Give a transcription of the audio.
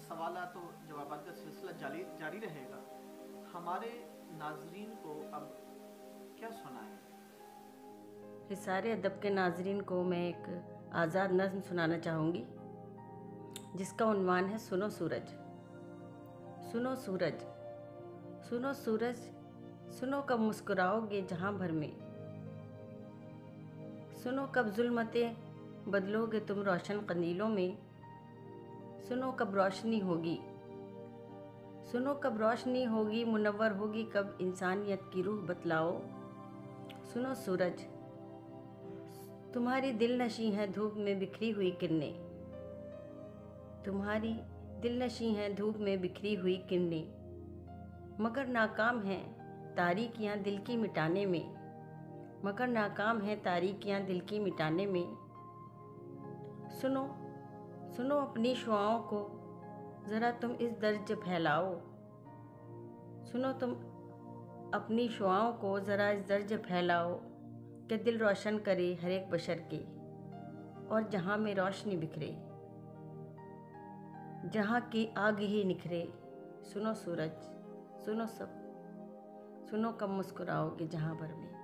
सवालात और जवाबात का सिलसिला जारी रहेगा। हमारे नाजरीन को अब क्या सुनाएं? हिसारे अदब के नाजरीन को मैं एक आज़ाद नज़्म सुनाना चाहूँगी, जिसका उन्वान है सुनो सूरज। सुनो सूरज, सुनो सूरज, सुनो कब मुस्कुराओगे जहाँ भर में। सुनो कब जुल्मतें बदलोगे तुम रोशन कंदीलों में। सुनो कब रोशनी होगी, सुनो कब रोशनी होगी, मुनव्वर होगी कब इंसानियत की रूह बतलाओ। सुनो सूरज, तुम्हारी दिल नशी है धूप में बिखरी हुई किरणें। तुम्हारी दिल नशी है धूप में बिखरी हुई किरणें, मगर नाकाम हैं तारीकियाँ दिल की मिटाने में। मगर नाकाम हैं तारीकियाँ दिल की मिटाने में। सुनो, सुनो अपनी शुआओं को ज़रा तुम इस दर्ज फैलाओ। सुनो तुम अपनी शुआओं को ज़रा इस दर्ज फैलाओ कि दिल रोशन करे हर एक बशर के, और जहाँ में रोशनी बिखरे, जहाँ की आग ही निखरे। सुनो सूरज, सुनो सब, सुनो कब मुस्कुराओगे जहाँ भर में।